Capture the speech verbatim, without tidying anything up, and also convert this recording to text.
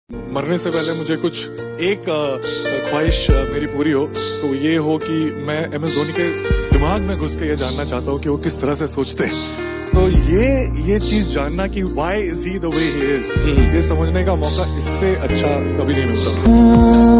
मरने से पहले मुझे कुछ एक ख्वाहिश मेरी पूरी हो तो ये हो कि मैं एम एस धोनी के दिमाग में घुस के ये जानना चाहता हूँ कि वो किस तरह से सोचते हैं। तो ये ये चीज जानना कि why is he the way he is, ये समझने का मौका इससे अच्छा कभी नहीं मिलता।